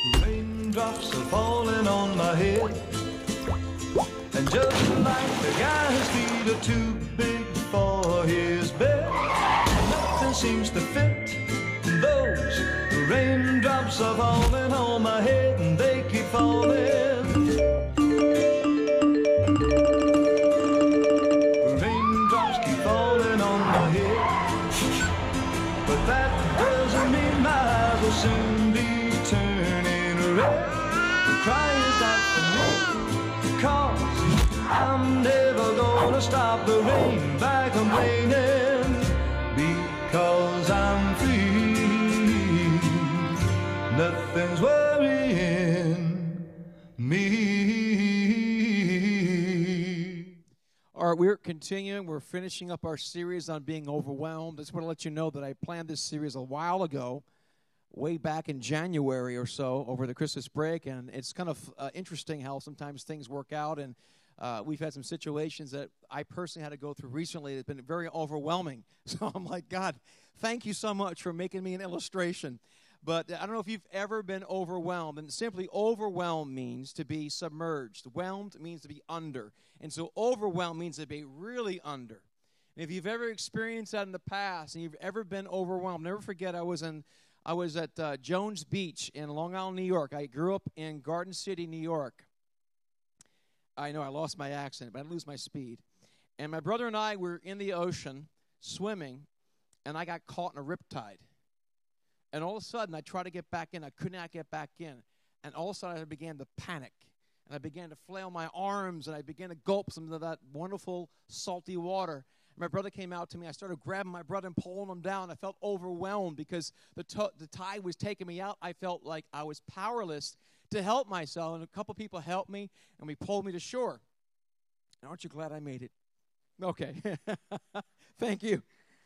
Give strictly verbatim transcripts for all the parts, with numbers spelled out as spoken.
Raindrops are falling on my head, and just like the guy's feet are too big for his bed, nothing seems to fit. Those raindrops are falling on my head, and they keep falling. Raindrops keep falling on my head, but that doesn't mean my eyes will soon be turning red. The cry is not for me, cause I'm never gonna stop the rain back from raining, because I'm free. Nothing's worrying me. All right, we're continuing. We're finishing up our series on being overwhelmed. I just want to let you know that I planned this series a while ago, way back in January or so, over the Christmas break, and it's kind of uh, interesting how sometimes things work out, and uh, we've had some situations that I personally had to go through recently that have been very overwhelming. So I'm like, God, thank you so much for making me an illustration. But I don't know if you've ever been overwhelmed, and simply overwhelmed means to be submerged. Whelmed means to be under, and so overwhelmed means to be really under. And if you've ever experienced that in the past, and you've ever been overwhelmed, never forget I was in I was at uh, Jones Beach in Long Island, New York. I grew up in Garden City, New York. I know I lost my accent, but I didn't lose my speed. And my brother and I were in the ocean swimming, and I got caught in a riptide. And all of a sudden, I tried to get back in. I could not get back in. And all of a sudden, I began to panic. And I began to flail my arms, and I began to gulp some of that wonderful, salty water. My brother came out to me. I started grabbing my brother and pulling him down. I felt overwhelmed because the, to- the tide was taking me out. I felt like I was powerless to help myself. And a couple people helped me, and we pulled me to shore. And aren't you glad I made it? Okay. Thank you.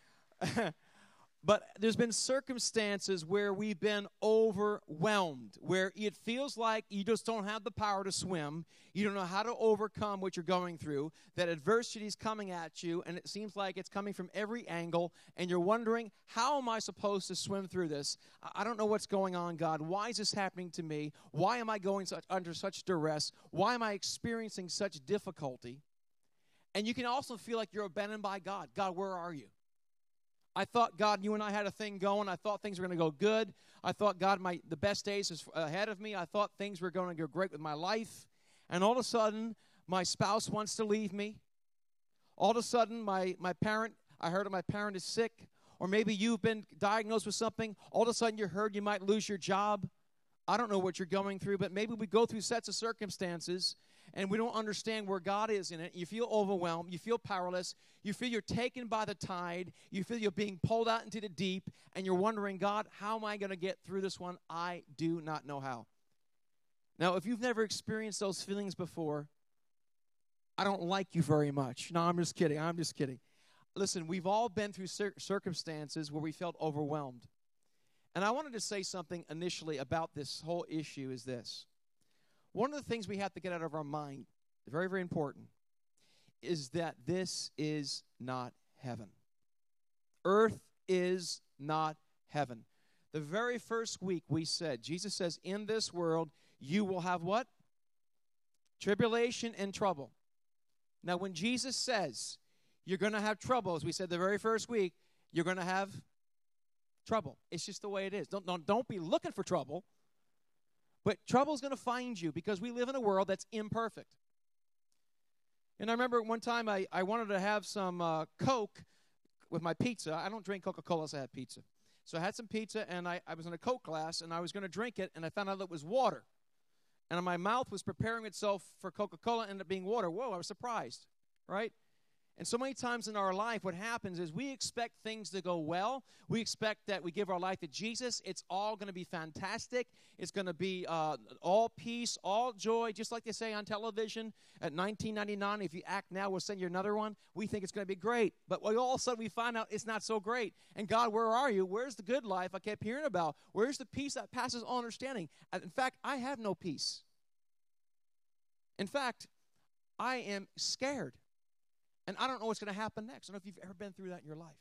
But there's been circumstances where we've been overwhelmed, where it feels like you just don't have the power to swim. You don't know how to overcome what you're going through, that adversity is coming at you, and it seems like it's coming from every angle, and you're wondering, how am I supposed to swim through this? I don't know what's going on, God. Why is this happening to me? Why am I going such, under such duress? Why am I experiencing such difficulty? And you can also feel like you're abandoned by God. God, where are you? I thought, God, you and I had a thing going. I thought things were going to go good. I thought, God, my the best days is ahead of me. I thought things were going to go great with my life. And all of a sudden, my spouse wants to leave me. All of a sudden, my, my parent, I heard my parent is sick. Or maybe you've been diagnosed with something. All of a sudden, you heard you might lose your job. I don't know what you're going through, but maybe we go through sets of circumstances and we don't understand where God is in it. You feel overwhelmed. You feel powerless. You feel you're taken by the tide. You feel you're being pulled out into the deep, and you're wondering, God, how am I going to get through this one? I do not know how. Now, if you've never experienced those feelings before, I don't like you very much. No, I'm just kidding. I'm just kidding. Listen, we've all been through cir- circumstances where we felt overwhelmed. And I wanted to say something initially about this whole issue is this. One of the things we have to get out of our mind, very, very important, is that this is not heaven. Earth is not heaven. The very first week we said, Jesus says, in this world you will have what? Tribulation and trouble. Now when Jesus says you're going to have trouble, as we said the very first week, you're going to have trouble. It's just the way it is. Don't, don't, don't be looking for trouble. But trouble is going to find you because we live in a world that's imperfect. And I remember one time I, I wanted to have some uh, Coke with my pizza. I don't drink Coca-Cola, so I had pizza. So I had some pizza, and I, I was in a Coke glass, and I was going to drink it, and I found out it was water. And my mouth was preparing itself for Coca-Cola, and ended up being water. Whoa, I was surprised, right? And so many times in our life, what happens is we expect things to go well. We expect that we give our life to Jesus. It's all going to be fantastic. It's going to be uh, all peace, all joy, just like they say on television at nineteen ninety-nine. If you act now, we'll send you another one. We think it's going to be great. But all of a sudden, we find out it's not so great. And God, where are you? Where's the good life I kept hearing about? Where's the peace that passes all understanding? In fact, I have no peace. In fact, I am scared. And I don't know what's going to happen next. I don't know if you've ever been through that in your life.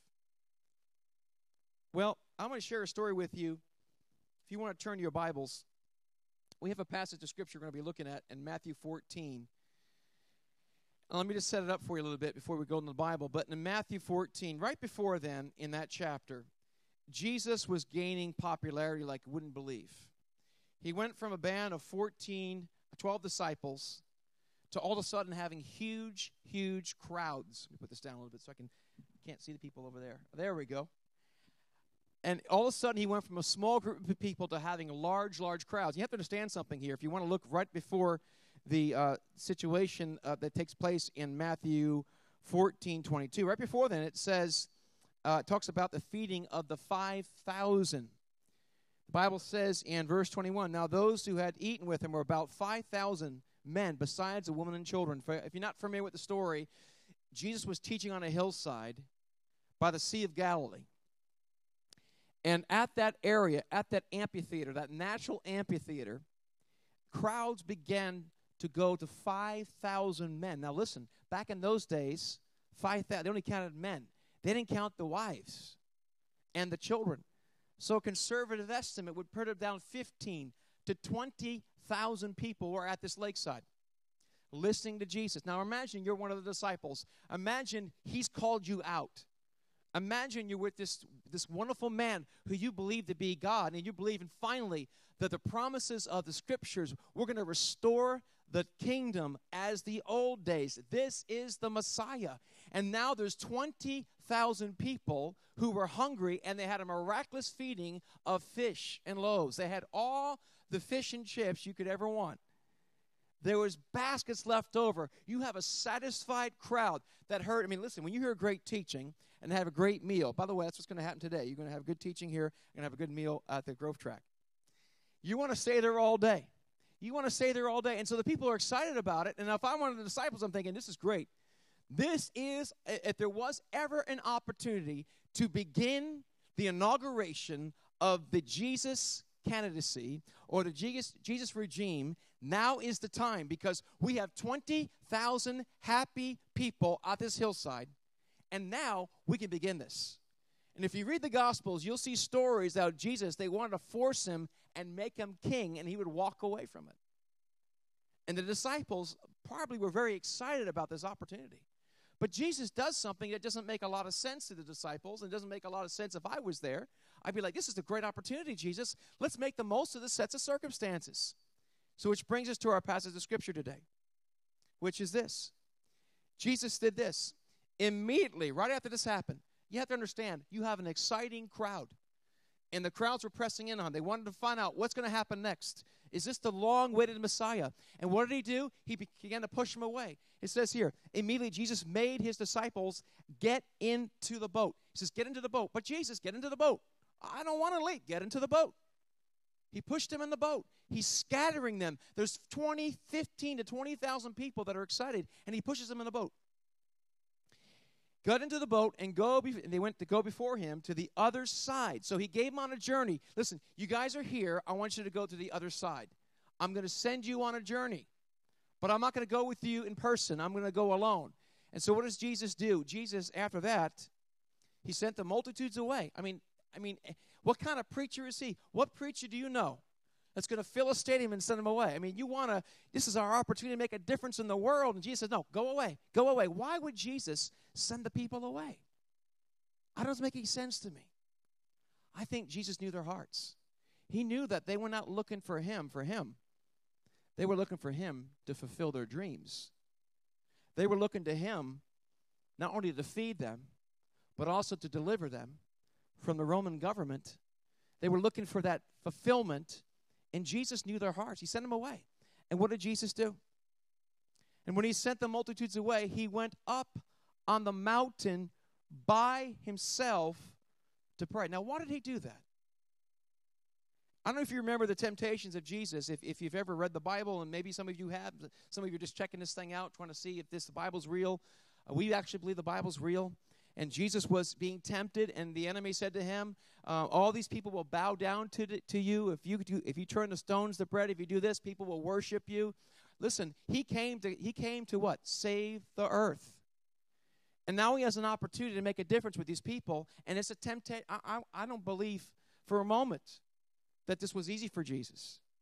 Well, I'm going to share a story with you. If you want to turn to your Bibles, we have a passage of Scripture we're going to be looking at in Matthew fourteen. Now, let me just set it up for you a little bit before we go into the Bible. But in Matthew fourteen, right before then, in that chapter, Jesus was gaining popularity like you wouldn't believe. He went from a band of fourteen, twelve disciples to all of a sudden having huge, huge crowds. Let me put this down a little bit so I can can't see the people over there. There we go. And all of a sudden, he went from a small group of people to having large, large crowds. You have to understand something here. If you want to look right before the uh, situation uh, that takes place in Matthew fourteen twenty-two, right before then, it says, uh, it talks about the feeding of the five thousand. The Bible says in verse twenty-one, now those who had eaten with him were about five thousand men, besides the women and children. For if you're not familiar with the story, Jesus was teaching on a hillside by the Sea of Galilee. And at that area, at that amphitheater, that natural amphitheater, crowds began to go to five thousand men. Now listen, back in those days, five thousand, they only counted men. They didn't count the wives and the children. So a conservative estimate would put it down fifteen to twenty thousand people were at this lakeside listening to Jesus. Now imagine you're one of the disciples. Imagine he's called you out. Imagine you're with this, this wonderful man who you believe to be God, and you believe in finally that the promises of the Scriptures, we're going to restore the kingdom as the old days. This is the Messiah. And now there's twenty thousand people who were hungry, and they had a miraculous feeding of fish and loaves. They had all the fish and chips you could ever want. There was baskets left over. You have a satisfied crowd that heard. I mean, listen, when you hear great teaching and have a great meal, by the way, that's what's going to happen today. You're going to have good teaching here and have a good meal at the Grove Track. You want to stay there all day. You want to stay there all day. And so the people are excited about it. And if I'm one of the disciples, I'm thinking, this is great. This is, if there was ever an opportunity to begin the inauguration of the Jesus candidacy or the Jesus, Jesus regime, now is the time, because we have twenty thousand happy people at this hillside, and now we can begin this. And if you read the Gospels, you'll see stories about Jesus. They wanted to force him and make him king, and he would walk away from it. And the disciples probably were very excited about this opportunity. But Jesus does something that doesn't make a lot of sense to the disciples, and doesn't make a lot of sense if I was there. I'd be like, this is a great opportunity, Jesus. Let's make the most of the sets of circumstances. So which brings us to our passage of Scripture today, which is this. Jesus did this. Immediately, right after this happened, you have to understand, you have an exciting crowd. And the crowds were pressing in on. They wanted to find out what's going to happen next. Is this the long-awaited Messiah? And what did he do? He began to push them away. It says here, immediately Jesus made his disciples get into the boat. He says, get into the boat. But Jesus, get into the boat. I don't want to leave. Get into the boat. He pushed them in the boat. He's scattering them. There's twenty, fifteen to twenty thousand people that are excited, and he pushes them in the boat. Got into the boat, and go. Be- and they went to go before him to the other side. So he gave them on a journey. Listen, you guys are here. I want you to go to the other side. I'm going to send you on a journey, but I'm not going to go with you in person. I'm going to go alone. And so what does Jesus do? Jesus, after that, he sent the multitudes away. I mean, I mean, what kind of preacher is he? What preacher do you know that's going to fill a stadium and send them away? I mean, you want to, this is our opportunity to make a difference in the world. And Jesus says, no, go away, go away. Why would Jesus send the people away? That doesn't make any sense to me. I think Jesus knew their hearts. He knew that they were not looking for him, for him. They were looking for him to fulfill their dreams. They were looking to him not only to feed them, but also to deliver them from the Roman government. They were looking for that fulfillment, and Jesus knew their hearts. He sent them away. And what did Jesus do? And when he sent the multitudes away, he went up on the mountain by himself to pray. Now, why did he do that? I don't know if you remember the temptations of Jesus, if, if you've ever read the Bible, and maybe some of you have. Some of you are just checking this thing out, trying to see if this the Bible's real. Uh, we actually believe the Bible's real. And Jesus was being tempted, and the enemy said to him, uh, all these people will bow down to, the, to you. If you do, if you turn the stones to bread, if you do this, people will worship you. Listen, he came to he came to what? Save the earth. And now he has an opportunity to make a difference with these people, and it's a temptation. I, I, I don't believe for a moment that this was easy for Jesus.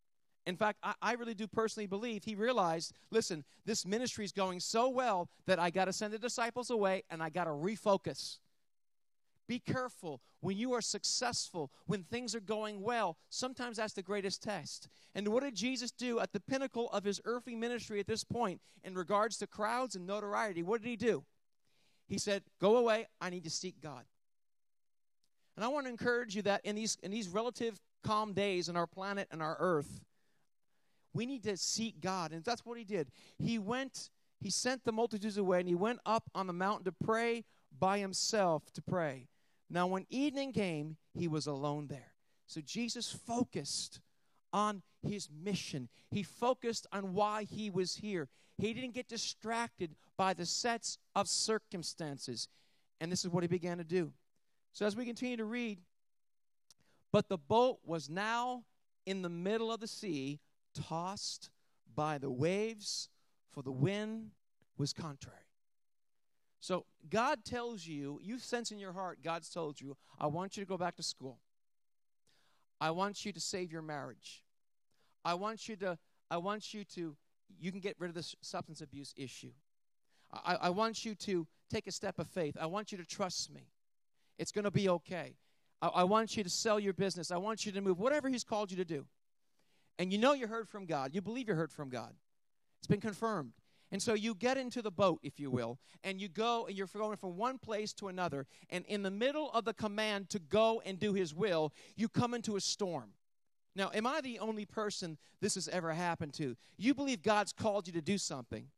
In fact, I, I really do personally believe he realized, listen, this ministry is going so well that I got to send the disciples away and I got to refocus. Be careful when you are successful, when things are going well. Sometimes that's the greatest test. And what did Jesus do at the pinnacle of his earthly ministry at this point in regards to crowds and notoriety? What did he do? He said, go away, I need to seek God. And I want to encourage you that in these, in these relative calm days on our planet and our earth, we need to seek God. And that's what he did. He went, he sent the multitudes away, and he went up on the mountain to pray by himself to pray. Now, when evening came, he was alone there. So Jesus focused on his mission. He focused on why he was here. He didn't get distracted by the sets of circumstances. And this is what he began to do. So as we continue to read, but the boat was now in the middle of the sea, tossed by the waves, for the wind was contrary. So God tells you, you sense in your heart, God's told you, I want you to go back to school. I want you to save your marriage. I want you to, I want you to, you can get rid of this substance abuse issue. I, I want you to take a step of faith. I want you to trust me. It's going to be okay. I, I want you to sell your business. I want you to move, whatever he's called you to do. And you know you heard from God. You believe you heard from God. It's been confirmed. And so you get into the boat, if you will, and you go, and you're going from one place to another, and in the middle of the command to go and do his will, you come into a storm. Now, am I the only person this has ever happened to? You believe God's called you to do something.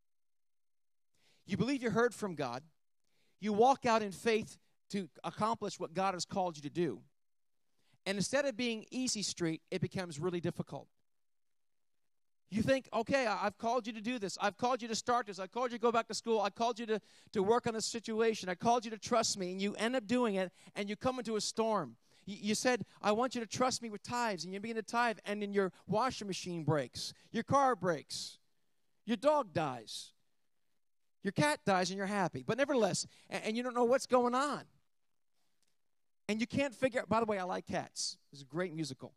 You believe you heard from God. You walk out in faith to accomplish what God has called you to do. And instead of being easy street, it becomes really difficult. You think, okay, I've called you to do this. I've called you to start this. I called you to go back to school. I called you to, to work on this situation. I called you to trust me, and you end up doing it, and you come into a storm. You, you said, I want you to trust me with tithes, and you begin to tithe, and then your washing machine breaks. Your car breaks. Your dog dies. Your cat dies, and you're happy. But nevertheless, and, and you don't know what's going on. And you can't figure out, by the way, I like Cats. It's a great musical.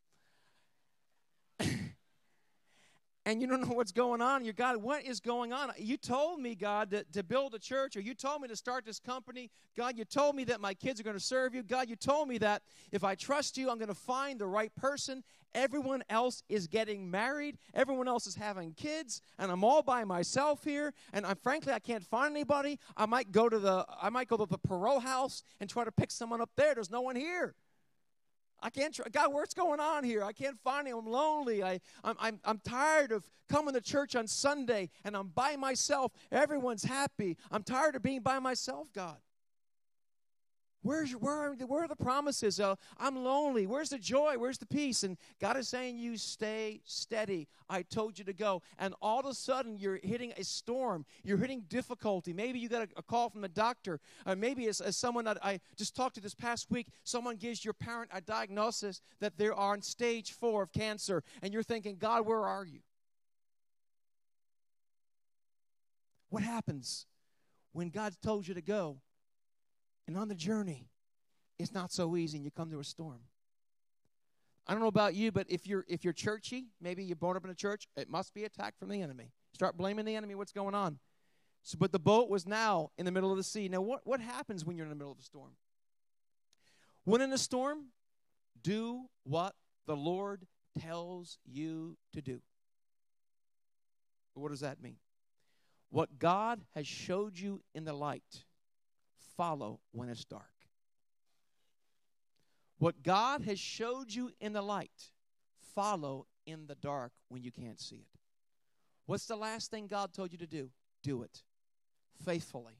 And you don't know what's going on. You're, God, what is going on? You told me, God, to, to build a church, or you told me to start this company. God, you told me that my kids are going to serve you. God, you told me that if I trust you, I'm going to find the right person. Everyone else is getting married. Everyone else is having kids, and I'm all by myself here. And I, frankly, I can't find anybody. I might go to the I might go to the parole house and try to pick someone up there. There's no one here. I can't, try, God, what's going on here? I can't find him. I'm lonely. I, I'm, I'm, I'm tired of coming to church on Sunday, and I'm by myself. Everyone's happy. I'm tired of being by myself, God. Where's, where, are, where are the promises? Uh, I'm lonely. Where's the joy? Where's the peace? And God is saying, you stay steady. I told you to go. And all of a sudden, you're hitting a storm. You're hitting difficulty. Maybe you got a, a call from the doctor. Or maybe as, as someone that I just talked to this past week, someone gives your parent a diagnosis that they are on stage four of cancer. And you're thinking, God, where are you? What happens when God told you to go? And on the journey, it's not so easy, and you come to a storm. I don't know about you, but if you're if you're churchy, maybe you're born up in a church, it must be attacked from the enemy. Start blaming the enemy. What's going on? So, but the boat was now in the middle of the sea. Now, what, what happens when you're in the middle of a storm? When in a storm, do what the Lord tells you to do. What does that mean? What God has showed you in the light, follow when it's dark. What God has showed you in the light, follow in the dark when you can't see it. What's the last thing God told you to do? Do it faithfully.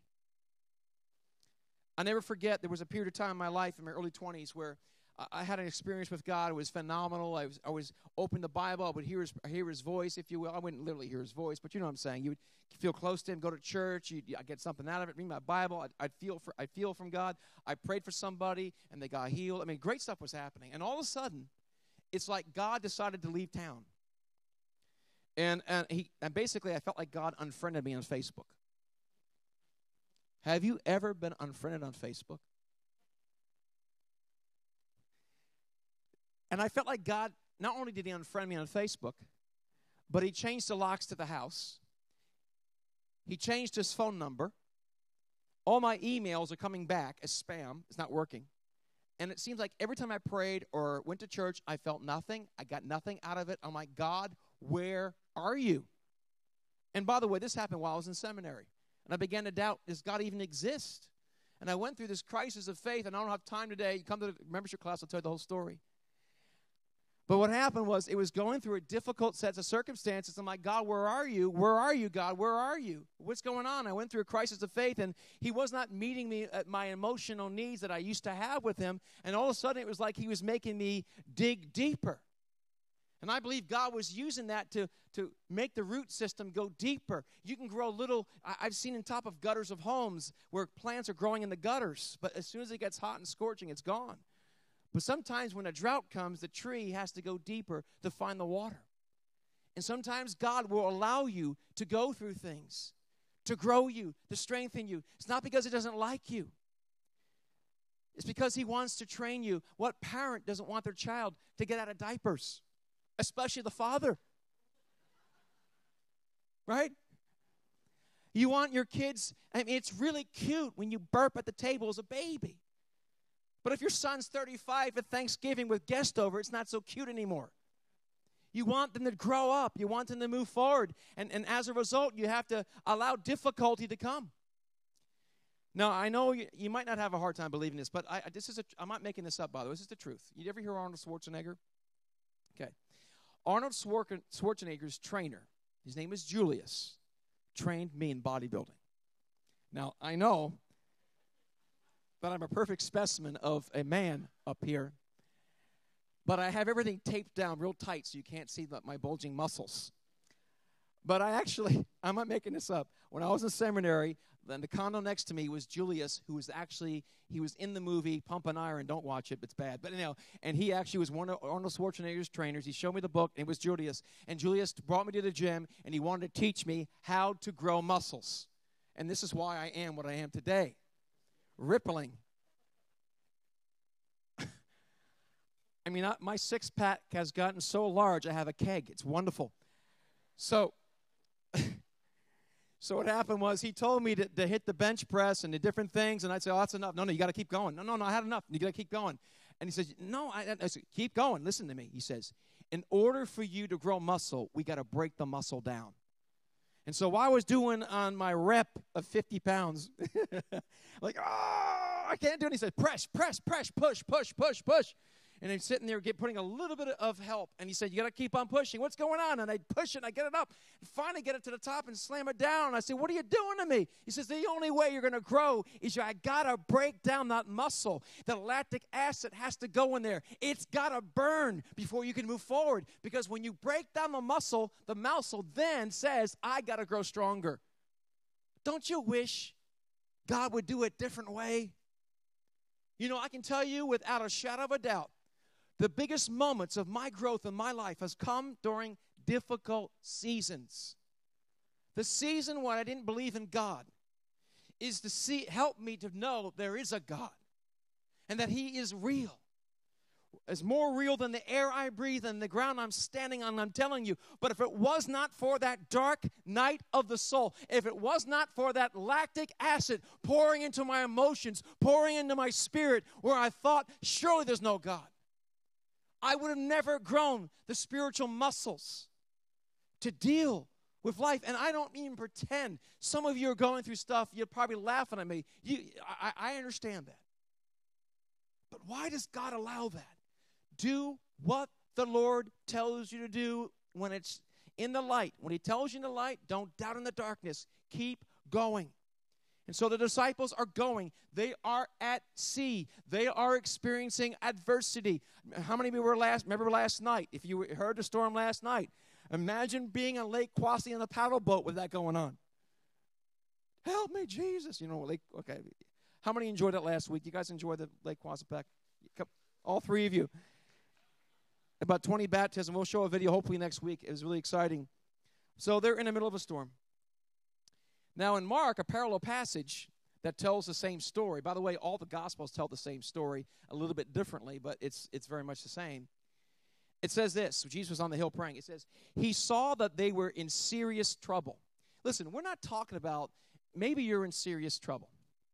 I never forget, there was a period of time in my life in my early twenties where I had an experience with God. It was phenomenal. I was, I was open the Bible. I would hear his, hear his voice, if you will. I wouldn't literally hear his voice, but you know what I'm saying. You would feel close to him, go to church. You'd, I'd get something out of it, read my Bible. I'd, I'd, feel for, I'd feel from God. I prayed for somebody, and they got healed. I mean, great stuff was happening. And all of a sudden, it's like God decided to leave town. And, and, he, and basically, I felt like God unfriended me on Facebook. Have you ever been unfriended on Facebook? And I felt like God, not only did he unfriend me on Facebook, But he changed the locks to the house. He changed his phone number. All my emails are coming back as spam. It's not working. And it seems like every time I prayed or went to church, I felt nothing. I got nothing out of it. I'm like, God, where are you? And by the way, this happened while I was in seminary. And I began to doubt, does God even exist? And I went through this crisis of faith, and I don't have time today. You come to the membership class, I'll tell you the whole story. But what happened was it was going through a difficult set of circumstances. I'm like, God, where are you? Where are you, God? Where are you? What's going on? I went through a crisis of faith, and he was not meeting me at my emotional needs that I used to have with him. And all of a sudden, it was like he was making me dig deeper. And I believe God was using that to, to make the root system go deeper. You can grow little, I, I've seen in top of gutters of homes where plants are growing in the gutters. But as soon as it gets hot and scorching, it's gone. But sometimes when a drought comes, the tree has to go deeper to find the water. And sometimes God will allow you to go through things, to grow you, to strengthen you. It's not because he doesn't like you. It's because he wants to train you. What parent doesn't want their child to get out of diapers? Especially the father. Right? You want your kids, I mean, it's really cute when you burp at the table as a baby. But if your son's thirty-five at Thanksgiving with guests over, it's not so cute anymore. You want them to grow up. You want them to move forward. And, and as a result, you have to allow difficulty to come. Now, I know you, you might not have a hard time believing this, but I, this is a, I'm not making this up, by the way. This is the truth. You ever hear Arnold Schwarzenegger? Okay. Arnold Schwarzenegger's trainer, his name is Julius, trained me in bodybuilding. Now, I know that I'm a perfect specimen of a man up here, but I have everything taped down real tight so you can't see the, my bulging muscles. But I actually, I'm not making this up. When I was in seminary, then the condo next to me was Julius, who was actually, he was in the movie Pumpin' Iron. Don't watch it, it's bad. But anyhow, and he actually was one of Arnold Schwarzenegger's trainers. He showed me the book, and it was Julius. And Julius brought me to the gym, and he wanted to teach me how to grow muscles. And this is why I am what I am today. Rippling. I mean, I, my six-pack has gotten so large, I have a keg. It's wonderful. So, so what happened was he told me to, to hit the bench press and the different things, and I'd say, oh, that's enough. No, no, you got to keep going. No, no, no, I had enough. You got to keep going. And he says, no, I, I said, keep going. Listen to me. He says, in order for you to grow muscle, we got to break the muscle down. And so while I was doing on my rep of fifty pounds, like, oh, I can't do it. He said, press, press, press, push, push, push, push. And I'm sitting there get, putting a little bit of help. And he said, you got to keep on pushing. What's going on? And I push it, and I get it up. And finally get it to the top and slam it down. And I say, what are you doing to me? He says, the only way you're going to grow is you, I got to break down that muscle. The lactic acid has to go in there. It's got to burn before you can move forward. Because when you break down the muscle, the muscle then says, I got to grow stronger. Don't you wish God would do it a different way? You know, I can tell you without a shadow of a doubt, the biggest moments of my growth in my life has come during difficult seasons. The season when I didn't believe in God is to see, help me to know there is a God and that he is real. It's more real than the air I breathe and the ground I'm standing on, I'm telling you. But if it was not for that dark night of the soul, if it was not for that lactic acid pouring into my emotions, pouring into my spirit, where I thought, surely there's no God, I would have never grown the spiritual muscles to deal with life. And I don't even pretend. Some of you are going through stuff, you're probably laughing at me. You, I, I understand that. But why does God allow that? Do what the Lord tells you to do when it's in the light. When he tells you in the light, don't doubt in the darkness. Keep going. And so the disciples are going. They are at sea. They are experiencing adversity. How many of you were last, remember last night? If you heard the storm last night, imagine being on Lake Quasi on a paddle boat with that going on. Help me, Jesus. You know, Lake, okay. How many enjoyed it last week? You guys enjoyed the Lake Quasipac? All three of you. About twenty baptisms. We'll show a video hopefully next week. It was really exciting. So they're in the middle of a storm. Now in Mark, a parallel passage that tells the same story. By the way, all the Gospels tell the same story a little bit differently, but it's it's very much the same. It says this. Jesus was on the hill praying. It says, he saw that they were in serious trouble. Listen, we're not talking about maybe you're in serious trouble.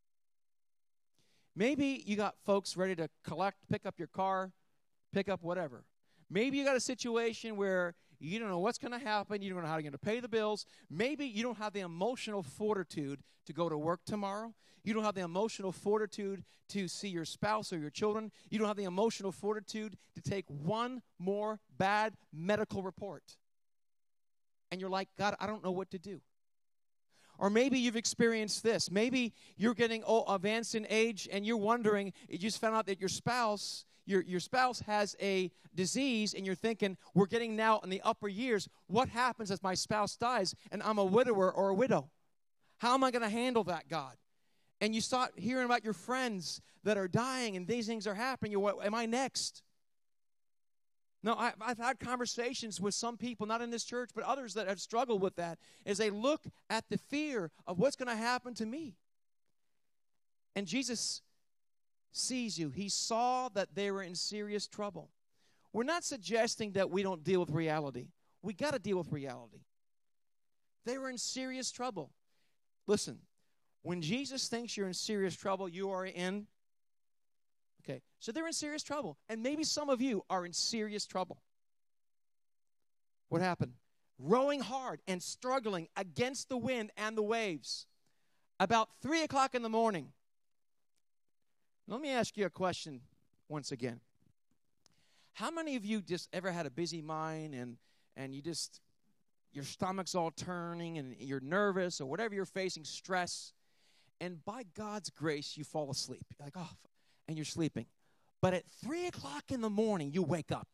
Maybe you got folks ready to collect, pick up your car, pick up whatever. Maybe you got a situation where you don't know what's going to happen. You don't know how you're going to pay the bills. Maybe you don't have the emotional fortitude to go to work tomorrow. You don't have the emotional fortitude to see your spouse or your children. You don't have the emotional fortitude to take one more bad medical report. And you're like, God, I don't know what to do. Or maybe you've experienced this. Maybe you're getting old, advanced in age and you're wondering, you just found out that your spouse, your, your spouse has a disease and you're thinking, we're getting now in the upper years, what happens if my spouse dies and I'm a widower or a widow? How am I going to handle that, God? And you start hearing about your friends that are dying and these things are happening. You're, what, am I next? No, I, I've had conversations with some people, not in this church, but others that have struggled with that, as they look at the fear of what's going to happen to me. And Jesus sees you. He saw that they were in serious trouble. We're not suggesting that we don't deal with reality. We got to deal with reality. They were in serious trouble. Listen, when Jesus thinks you're in serious trouble, you are in Okay, so they're in serious trouble. And maybe some of you are in serious trouble. What happened? Rowing hard and struggling against the wind and the waves. About three o'clock in the morning. Let me ask you a question once again. How many of you just ever had a busy mind and, and you just, your stomach's all turning and you're nervous or whatever you're facing, stress, and by God's grace, you fall asleep. You're like, oh, and you're sleeping. But at three o'clock in the morning, you wake up.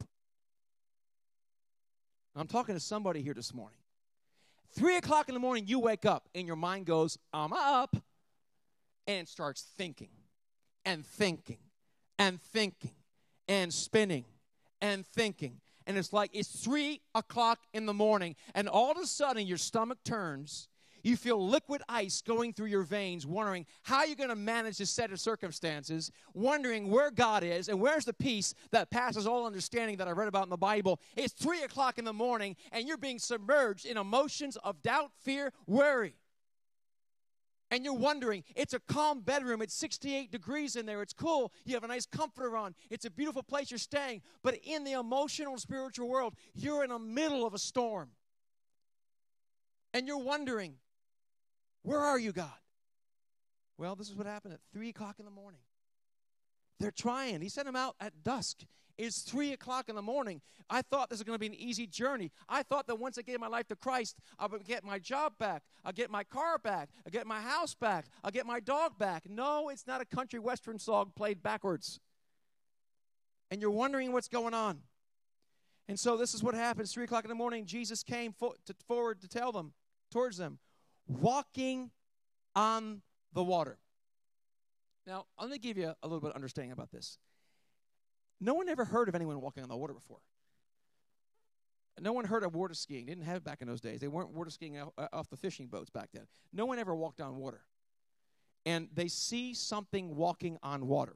I'm talking to somebody here this morning. three o'clock in the morning, you wake up, and your mind goes, I'm up, and starts thinking, and thinking, and thinking, and spinning, and thinking. And it's like it's three o'clock in the morning, and all of a sudden, your stomach turns. You feel liquid ice going through your veins, wondering how you're going to manage this set of circumstances, wondering where God is and where's the peace that passes all understanding that I read about in the Bible. It's three o'clock in the morning, and you're being submerged in emotions of doubt, fear, worry. And you're wondering, it's a calm bedroom. It's sixty-eight degrees in there. It's cool. You have a nice comforter on. It's a beautiful place you're staying. But in the emotional and spiritual world, you're in the middle of a storm. And you're wondering, where are you, God? Well, this is what happened at three o'clock in the morning. They're trying. He sent them out at dusk. It's three o'clock in the morning. I thought this was going to be an easy journey. I thought that once I gave my life to Christ, I would get my job back. I'll get my car back. I'll get my house back. I'll get my dog back. No, it's not a country western song played backwards. And you're wondering what's going on. And so this is what happens. three o'clock in the morning, Jesus came fo- to, forward to tell them, towards them, walking on the water. Now, I'm going to give you a, a little bit of understanding about this. No one ever heard of anyone walking on the water before. No one heard of water skiing. They didn't have it back in those days. They weren't water skiing off the fishing boats back then. No one ever walked on water. And they see something walking on water.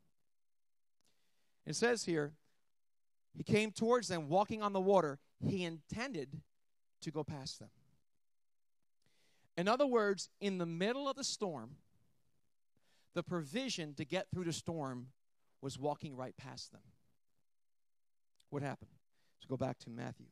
It says here, he came towards them walking on the water. He intended to go past them. In other words, in the middle of the storm, the provision to get through the storm was walking right past them. What happened? Let's go back to Matthew.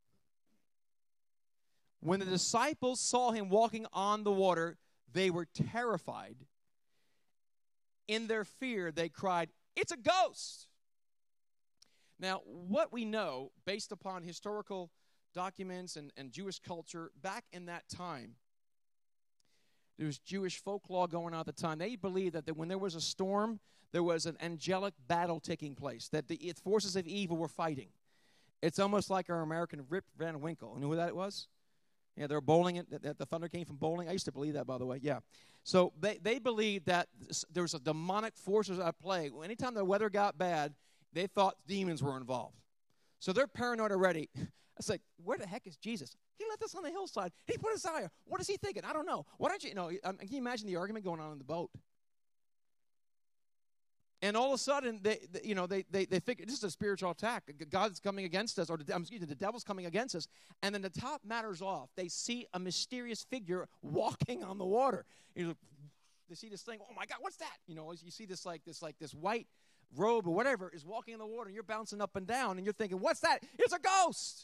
When the disciples saw him walking on the water, they were terrified. In their fear, they cried, "It's a ghost!" Now, what we know, based upon historical documents and, and Jewish culture, back in that time, there was Jewish folklore going on at the time. They believed that, that when there was a storm, there was an angelic battle taking place, that the forces of evil were fighting. It's almost like our American Rip Van Winkle. You know who that was? Yeah, they were bowling, it, that the thunder came from bowling. I used to believe that, by the way, yeah. So they, they believed that there was a demonic forces at play. Anytime the weather got bad, they thought demons were involved. So they're paranoid already. It's like, where the heck is Jesus? He left us on the hillside. He put us out here. What is he thinking? I don't know. Why don't you, you know, um, can you imagine the argument going on in the boat? And all of a sudden, they, they you know, they, they, they think this is a spiritual attack. God's coming against us, or the, excuse me, the devil's coming against us. And then the top matters off. They see a mysterious figure walking on the water. You know, they see this thing. Oh my God, what's that? You know, you see this like this like this white robe or whatever is walking in the water, and you're bouncing up and down, and you're thinking, what's that? It's a ghost.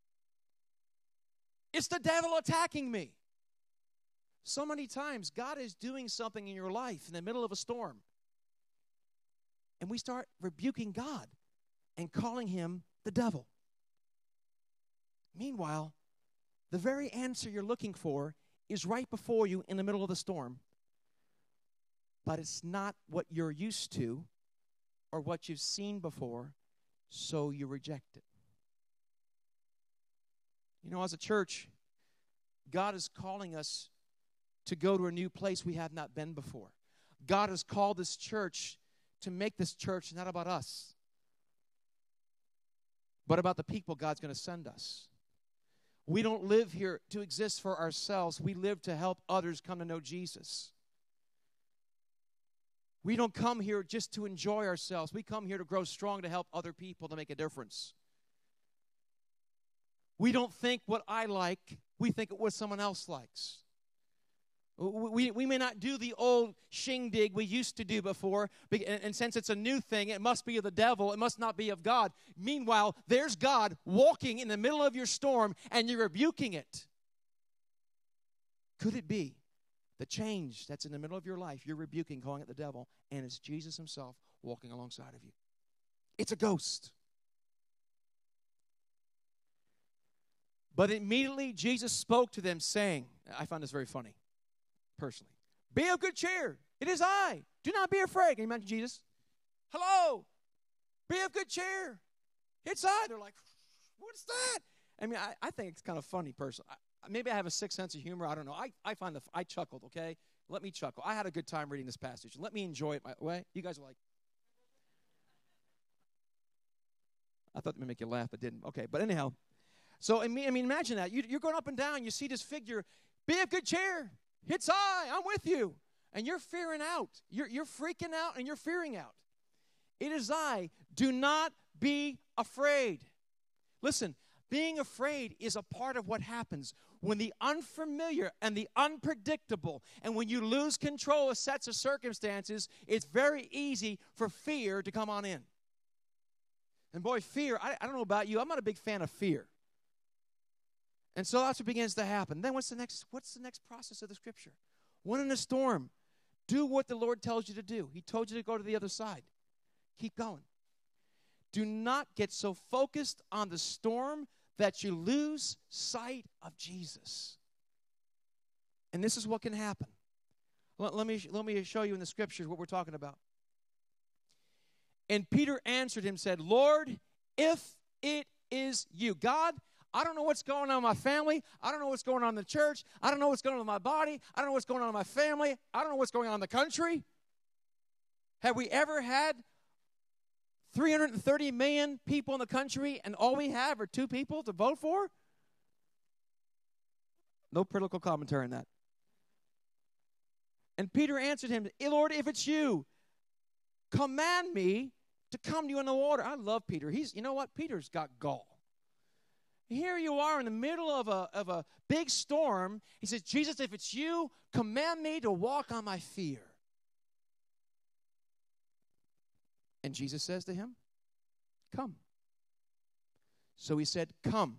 It's the devil attacking me. So many times, God is doing something in your life in the middle of a storm. And we start rebuking God and calling him the devil. Meanwhile, the very answer you're looking for is right before you in the middle of the storm. But it's not what you're used to or what you've seen before, so you reject it. You know, as a church, God is calling us to go to a new place we have not been before. God has called this church to make this church not about us, but about the people God's going to send us. We don't live here to exist for ourselves. We live to help others come to know Jesus. We don't come here just to enjoy ourselves. We come here to grow strong, to help other people, to make a difference. We don't think what I like, we think what someone else likes. We, we may not do the old shindig we used to do before, and, and since it's a new thing, it must be of the devil, it must not be of God. Meanwhile, there's God walking in the middle of your storm, and you're rebuking it. Could it be the change that's in the middle of your life, you're rebuking, calling it the devil, and it's Jesus himself walking alongside of you? It's a ghost. But immediately Jesus spoke to them, saying, I find this very funny, personally. Be of good cheer. It is I. Do not be afraid. Can you imagine Jesus? Hello. Be of good cheer. It's I. They're like, what's that? I mean, I, I think it's kind of funny, personally. Maybe I have a sick sense of humor. I don't know. I, I find the, I chuckled, okay? Let me chuckle. I had a good time reading this passage. Let me enjoy it my way. You guys are like, I thought it would make you laugh, but didn't. Okay, but anyhow. So, I mean, I mean imagine that. You, you're going up and down. You see this figure. Be of good cheer. It's I. I'm with you. And you're fearing out. You're, you're freaking out and you're fearing out. It is I. Do not be afraid. Listen, being afraid is a part of what happens when the unfamiliar and the unpredictable, and when you lose control of sets of circumstances, it's very easy for fear to come on in. And boy, fear, I, I don't know about you, I'm not a big fan of fear. And so that's what begins to happen. Then what's the next, what's the next process of the scripture? When in a storm, do what the Lord tells you to do. He told you to go to the other side. Keep going. Do not get so focused on the storm that you lose sight of Jesus. And this is what can happen. Let, let, me, let me show you in the scriptures what we're talking about. And Peter answered him, said, Lord, if it is you. God, I don't know what's going on in my family. I don't know what's going on in the church. I don't know what's going on in my body. I don't know what's going on in my family. I don't know what's going on in the country. Have we ever had three hundred thirty million people in the country, and all we have are two people to vote for? No political commentary on that. And Peter answered him, Lord, if it's you, command me to come to you in the water. I love Peter. He's, you know what? Peter's got gall. Here you are in the middle of a, of a big storm. He says, Jesus, if it's you, command me to walk on my fear. And Jesus says to him, come. So he said, come.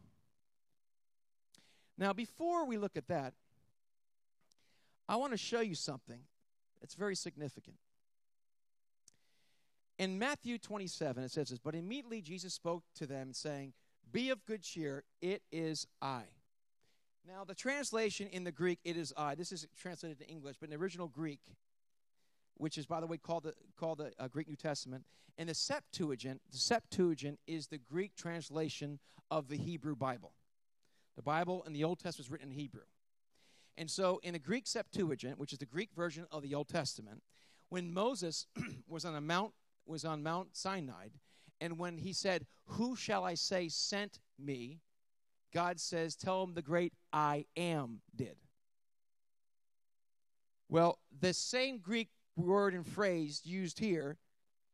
Now, before we look at that, I want to show you something that's very significant. In Matthew twenty-seven, it says this, but immediately Jesus spoke to them, saying, be of good cheer, it is I. Now, the translation in the Greek, it is I. This is translated to English, but in the original Greek, which is, by the way, called the, called the uh, Greek New Testament, and the Septuagint, the Septuagint is the Greek translation of the Hebrew Bible. The Bible in the Old Testament is written in Hebrew. And so in the Greek Septuagint, which is the Greek version of the Old Testament, when Moses was on a mount, was on Mount Sinai, and when he said, who shall I say sent me? God says, tell him the great I am did. Well, the same Greek word and phrase used here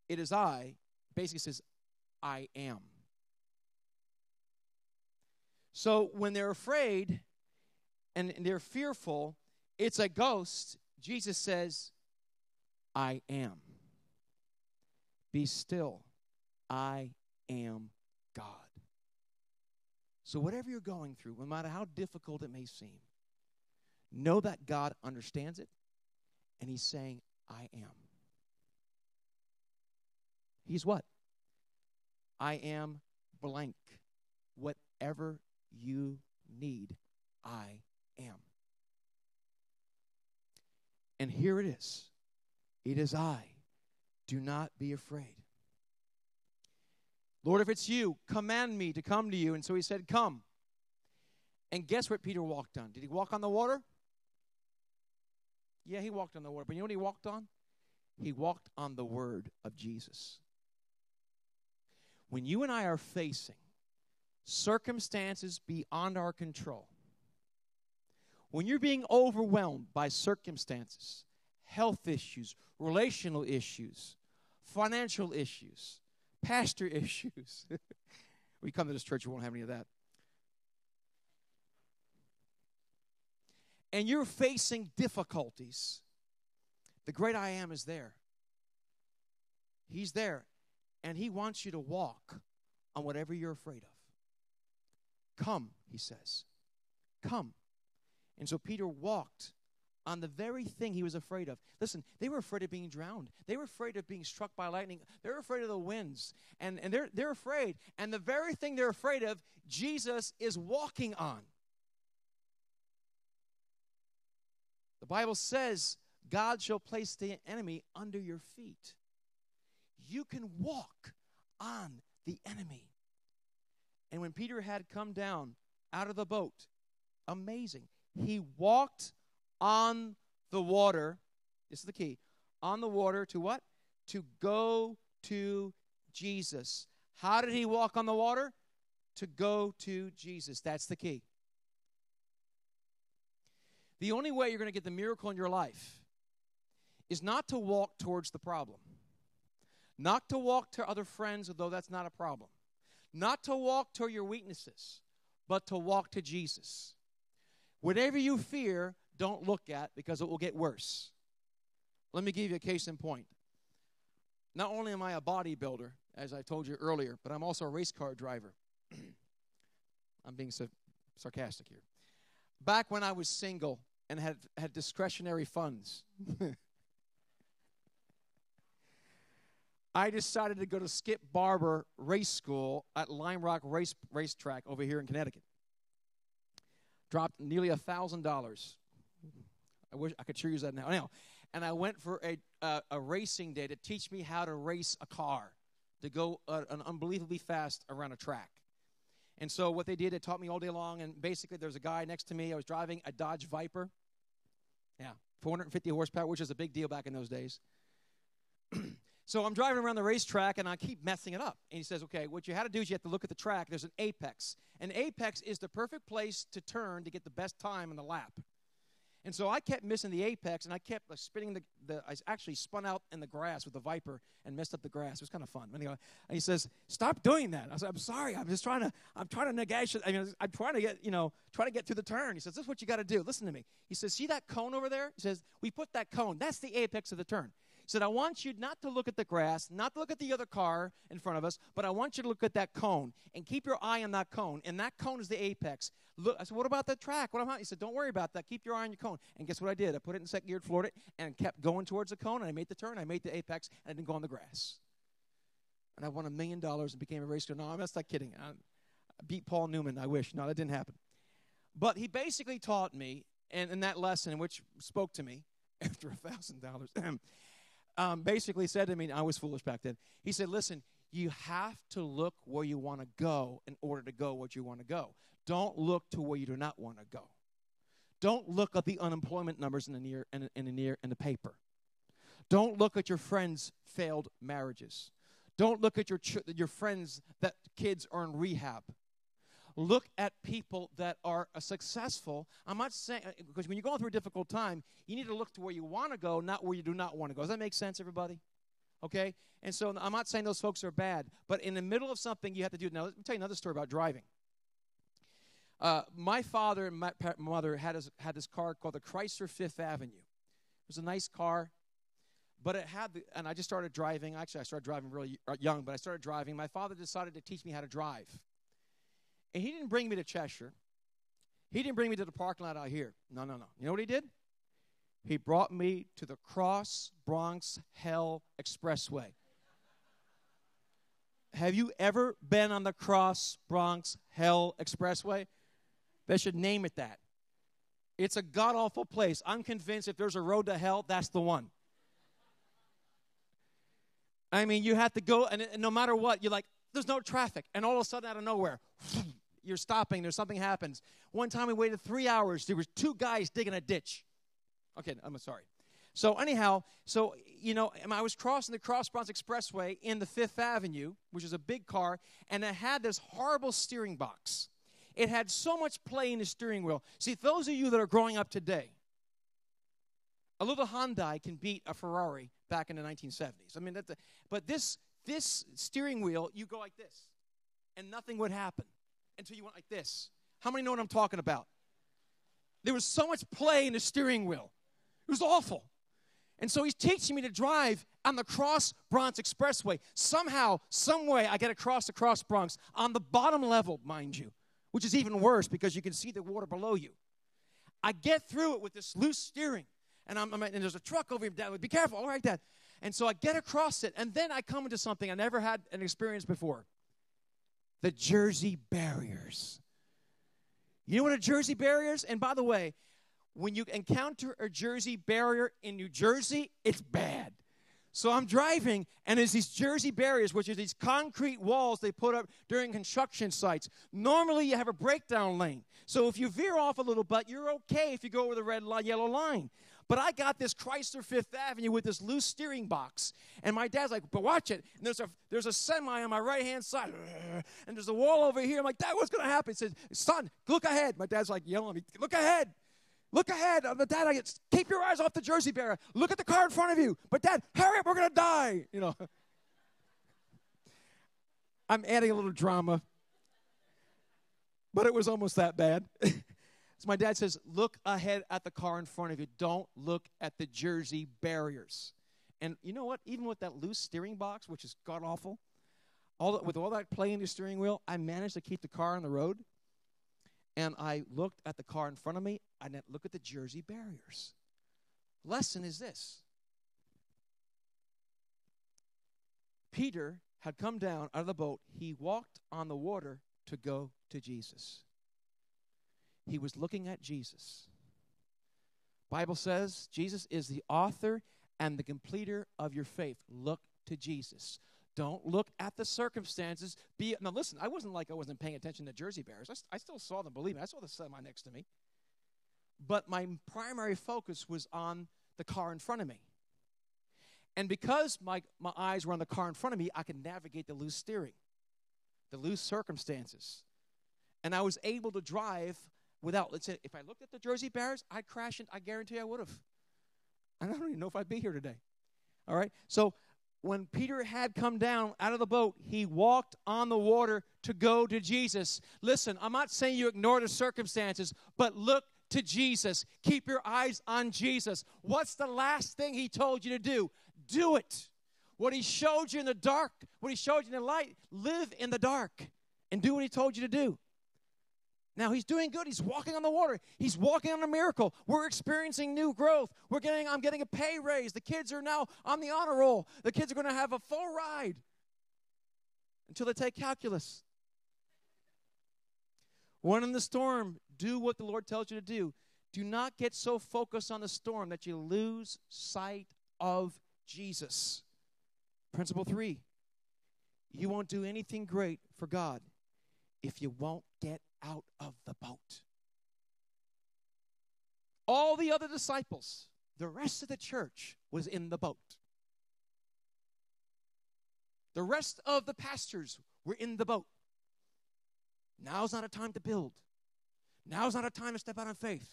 it is I, basically says, I am. So when they're afraid and they're fearful, it's a ghost. Jesus says, I am. Be still. I am God. So whatever you're going through, no matter how difficult it may seem, know that God understands it, and he's saying, I am. He's what? I am blank. Whatever you need, I am. And here it is. It is I. Do not be afraid. Lord, if it's you, command me to come to you. And so he said, come. And guess what Peter walked on? Did he walk on the water? Yeah, he walked on the water. But you know what he walked on? He walked on the word of Jesus. When you and I are facing circumstances beyond our control, when you're being overwhelmed by circumstances, health issues, relational issues, financial issues, pastor issues. We come to this church, we won't have any of that. And you're facing difficulties, the great I am is there. He's there, and he wants you to walk on whatever you're afraid of. Come, he says. Come. And so Peter walked on the very thing he was afraid of. Listen, they were afraid of being drowned. They were afraid of being struck by lightning. They're afraid of the winds. And, and they're, they're afraid. And the very thing they're afraid of, Jesus is walking on. The Bible says, God shall place the enemy under your feet. You can walk on the enemy. And when Peter had come down out of the boat, amazing, he walked on the water. This is the key. On the water to what? To go to Jesus. How did he walk on the water? To go to Jesus. That's the key. The only way you're going to get the miracle in your life is not to walk towards the problem. Not to walk to other friends, although that's not a problem. Not to walk to your weaknesses, but to walk to Jesus. Whatever you fear, don't look at, because it will get worse. Let me give you a case in point. Not only am I a bodybuilder, as I told you earlier, but I'm also a race car driver. I'm being so sarcastic here. Back when I was single and had, had discretionary funds, I decided to go to Skip Barber Race School at Lime Rock Race Racetrack over here in Connecticut. Dropped nearly a thousand dollars. I wish I could sure use that now. Anyhow, and I went for a uh, a racing day to teach me how to race a car, to go uh, an unbelievably fast around a track. And so what they did, they taught me all day long. And basically, there was a guy next to me. I was driving a Dodge Viper. Yeah, four hundred fifty horsepower, which is a big deal back in those days. So I'm driving around the racetrack, and I keep messing it up. And he says, okay, what you had to do is you have to look at the track. There's an apex. An apex is the perfect place to turn to get the best time in the lap. And so I kept missing the apex, and I kept uh, spinning the, the, I actually spun out in the grass with the Viper and messed up the grass. It was kind of fun. Anyway, and he says, stop doing that. I said, I'm sorry. I'm just trying to, I'm trying to negate. I mean, I'm trying to get, you know, try to get through the turn. He says, this is what you got to do. Listen to me. He says, see that cone over there? He says, we put that cone. That's the apex of the turn. He said, I want you not to look at the grass, not to look at the other car in front of us, but I want you to look at that cone and keep your eye on that cone. And that cone is the apex. Look, I said, what about the track? What about? He said, don't worry about that. Keep your eye on your cone. And guess what I did? I put it in second gear, floored it, and kept going towards the cone. And I made the turn. I made the apex, and I didn't go on the grass. And I won a million dollars and became a race car. No, I'm not kidding. I beat Paul Newman. I wish. No, that didn't happen. But he basically taught me, and in that lesson, which spoke to me after a thousand dollars. Um, basically said to me, I was foolish back then. He said, listen, you have to look where you want to go in order to go what you want to go. Don't look to where you do not want to go. Don't look at the unemployment numbers in the near in, in the near in the paper. Don't look at your friends' failed marriages. Don't look at your ch- your friends that kids are in rehab. Look at people that are uh, successful. I'm not saying, because when you're going through a difficult time, you need to look to where you want to go, not where you do not want to go. Does that make sense, everybody? Okay? And so I'm not saying those folks are bad, but in the middle of something, you have to do it. Now, let me tell you another story about driving. Uh, my father and my mother had, his, had this car called the Chrysler Fifth Avenue. It was a nice car, but it had, the, and I just started driving. Actually, I started driving really young, but I started driving. My father decided to teach me how to drive. And he didn't bring me to Cheshire. He didn't bring me to the parking lot out here. No, no, no. You know what he did? He brought me to the Cross Bronx Hell Expressway. Have you ever been on the Cross Bronx Hell Expressway? They should name it that. It's a god-awful place. I'm convinced if there's a road to hell, that's the one. I mean, you have to go, and, and no matter what, you're like, there's no traffic. And all of a sudden, out of nowhere, you're stopping. There's something happens. One time we waited three hours. There was two guys digging a ditch. Okay, I'm sorry. So anyhow, so, you know, I was crossing the Cross Bronx Expressway in the Fifth Avenue, which is a big car, and it had this horrible steering box. It had so much play in the steering wheel. See, those of you that are growing up today, a little Hyundai can beat a Ferrari back in the nineteen seventies. I mean, that's a, but this, this steering wheel, you go like this, and nothing would happen until you went like this. How many know what I'm talking about? There was so much play in the steering wheel. It was awful. And so he's teaching me to drive on the Cross Bronx Expressway. Somehow, some way, I get across the Cross Bronx on the bottom level, mind you, which is even worse because you can see the water below you. I get through it with this loose steering, and, I'm, I'm, and there's a truck over here. Dad, be careful. All right, Dad. And so I get across it, and then I come into something I never had an experience before. The Jersey barriers. You know what a Jersey barrier is? And by the way, when you encounter a Jersey barrier in New Jersey, it's bad. So I'm driving, and there's these Jersey barriers, which are these concrete walls they put up during construction sites. Normally, you have a breakdown lane. So if you veer off a little bit, you're okay if you go over the red, yellow line. But I got this Chrysler Fifth Avenue with this loose steering box. And my dad's like, but watch it. And there's a, there's a semi on my right-hand side. And there's a wall over here. I'm like, Dad, what's going to happen? He says, son, look ahead. My dad's like yelling at me, look ahead. Look ahead. I'm the dad. I get, keep your eyes off the Jersey barrier. Look at the car in front of you. But Dad, hurry up. We're going to die. You know. I'm adding a little drama. But it was almost that bad. So my dad says, look ahead at the car in front of you. Don't look at the Jersey barriers. And you know what? Even with that loose steering box, which is god-awful, all that, with all that play in the steering wheel, I managed to keep the car on the road. And I looked at the car in front of me. I didn't look at the Jersey barriers. Lesson is this. Peter had come down out of the boat. He walked on the water to go to Jesus. He was looking at Jesus. Bible says Jesus is the author and the completer of your faith. Look to Jesus. Don't look at the circumstances. Be Now, listen, I wasn't like I wasn't paying attention to Jersey barriers. I, I still saw them, believe me. I saw the semi next to me. But my primary focus was on the car in front of me. And because my, my eyes were on the car in front of me, I could navigate the loose steering, the loose circumstances. And I was able to drive without, let's say, if I looked at the Jersey barriers, I'd crash, and I guarantee I would have. I don't even know if I'd be here today. All right? So when Peter had come down out of the boat, he walked on the water to go to Jesus. Listen, I'm not saying you ignore the circumstances, but look to Jesus. Keep your eyes on Jesus. What's the last thing he told you to do? Do it. What he showed you in the dark, what he showed you in the light, live in the dark and do what he told you to do. Now, he's doing good. He's walking on the water. He's walking on a miracle. We're experiencing new growth. We're getting, I'm getting a pay raise. The kids are now on the honor roll. The kids are going to have a full ride until they take calculus. When in the storm, do what the Lord tells you to do. Do not get so focused on the storm that you lose sight of Jesus. Principle three, you won't do anything great for God if you won't get out of the boat. All the other disciples, the rest of the church was in the boat. The rest of the pastors were in the boat. Now's not a time to build. Now's not a time to step out on faith.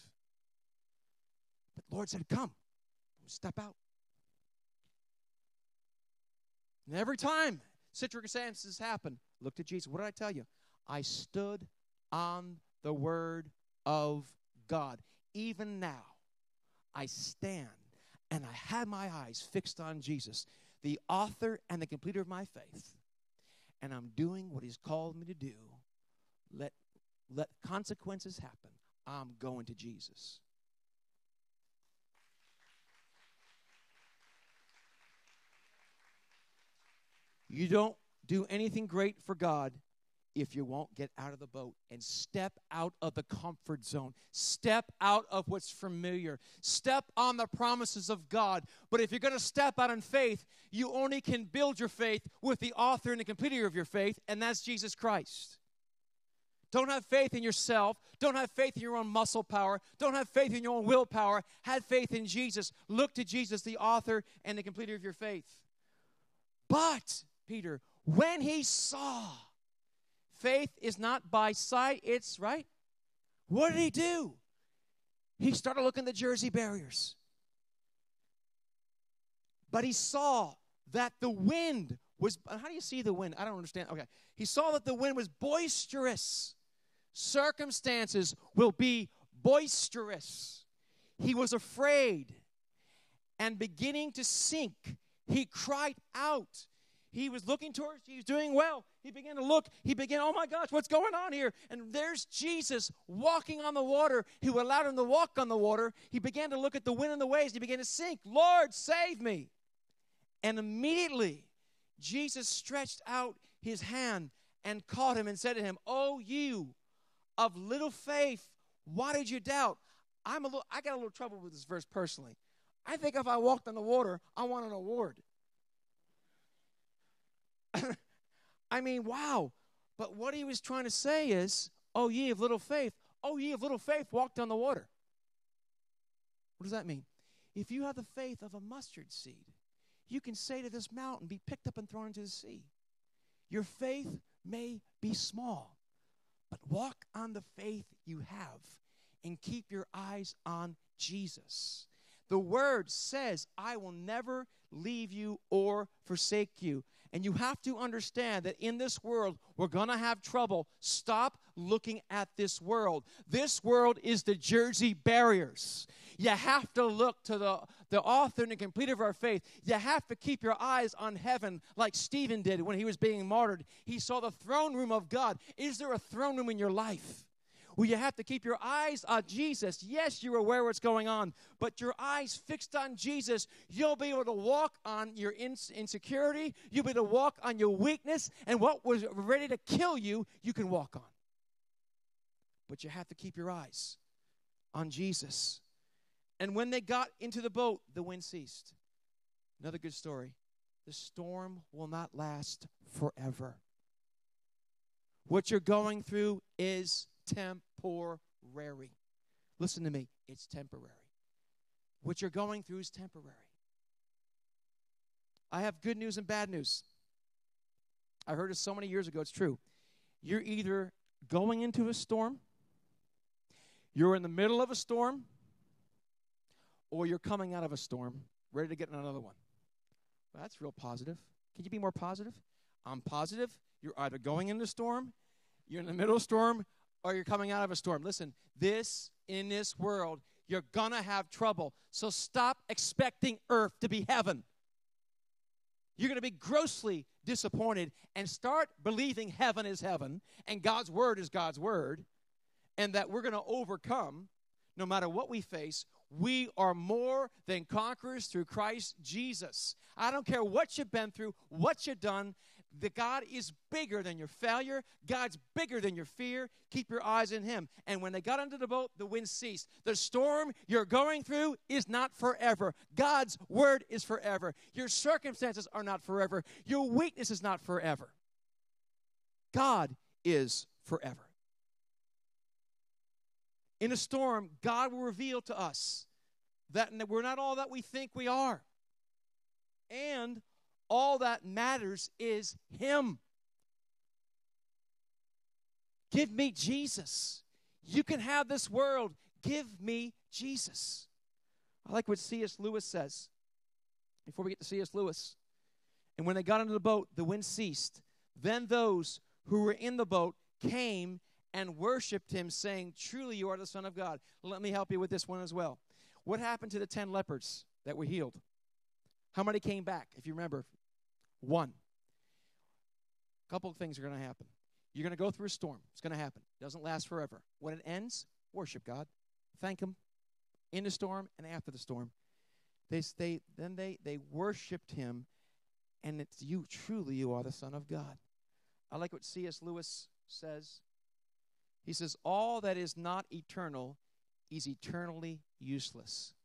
But the Lord said, come, step out. And every time circumstances happen, look to Jesus. What did I tell you? I stood on the word of God. Even now, I stand and I have my eyes fixed on Jesus, the author and the completer of my faith. And I'm doing what he's called me to do. Let, let consequences happen. I'm going to Jesus. You don't do anything great for God if you won't get out of the boat and step out of the comfort zone. Step out of what's familiar. Step on the promises of God. But if you're going to step out in faith, you only can build your faith with the author and the completer of your faith, and that's Jesus Christ. Don't have faith in yourself. Don't have faith in your own muscle power. Don't have faith in your own willpower. Have faith in Jesus. Look to Jesus, the author and the completer of your faith. But, Peter, when he saw, faith is not by sight, it's, right? What did he do? He started looking at the Jersey barriers. But he saw that the wind was, how do you see the wind? I don't understand. Okay. He saw that the wind was boisterous. Circumstances will be boisterous. He was afraid and beginning to sink. He cried out. He was looking towards, he was doing well. He began to look. He began, oh my gosh, what's going on here? And there's Jesus walking on the water, who allowed him to walk on the water. He began to look at the wind and the waves. He began to sink. Lord, save me. And immediately, Jesus stretched out his hand and caught him and said to him, oh, you of little faith, why did you doubt? I'm a little, I got a little trouble with this verse personally. I think if I walked on the water, I want an award. I mean, wow. But what he was trying to say is, oh, ye of little faith, oh, ye of little faith, walked on the water. What does that mean? If you have the faith of a mustard seed, you can say to this mountain, be picked up and thrown into the sea. Your faith may be small, but walk on the faith you have and keep your eyes on Jesus. The word says, I will never leave you or forsake you. And you have to understand that in this world, we're going to have trouble. Stop looking at this world. This world is the Jersey barriers. You have to look to the, the author and the completer of our faith. You have to keep your eyes on heaven like Stephen did when he was being martyred. He saw the throne room of God. Is there a throne room in your life? Well, you have to keep your eyes on Jesus. Yes, you're aware what's going on, but your eyes fixed on Jesus, you'll be able to walk on your insecurity. You'll be able to walk on your weakness, and what was ready to kill you, you can walk on. But you have to keep your eyes on Jesus. And when they got into the boat, the wind ceased. Another good story. The storm will not last forever. What you're going through is temporary. Listen to me. It's temporary. What you're going through is temporary. I have good news and bad news. I heard it so many years ago. It's true. You're either going into a storm, you're in the middle of a storm, or you're coming out of a storm, ready to get in another one. Well, that's real positive. Can you be more positive? I'm positive. You're either going into a storm, you're in the middle of a storm, or you're coming out of a storm. Listen, this, in this world, you're going to have trouble. So stop expecting earth to be heaven. You're going to be grossly disappointed and start believing heaven is heaven and God's word is God's word and that we're going to overcome no matter what we face. We are more than conquerors through Christ Jesus. I don't care what you've been through, what you've done. The God is bigger than your failure. God's bigger than your fear. Keep your eyes in him. And when they got into the boat, the wind ceased. The storm you're going through is not forever. God's word is forever. Your circumstances are not forever. Your weakness is not forever. God is forever. In a storm, God will reveal to us that we're not all that we think we are. And all that matters is him. Give me Jesus. You can have this world. Give me Jesus. I like what C S Lewis says. Before we get to C S Lewis, And when they got into the boat, the wind ceased. Then those who were in the boat came and worshipped him, saying, truly you are the Son of God. Let me help you with this one as well. What happened to the ten lepers that were healed? How many came back, if you remember? One. A couple of things are going to happen. You're going to go through a storm. It's going to happen. It doesn't last forever. When it ends, worship God. Thank him in the storm and after the storm. They stay, then they, they worshipped him, and it's you, truly you are the Son of God. I like what C S Lewis says. He says, all that is not eternal is eternally useless.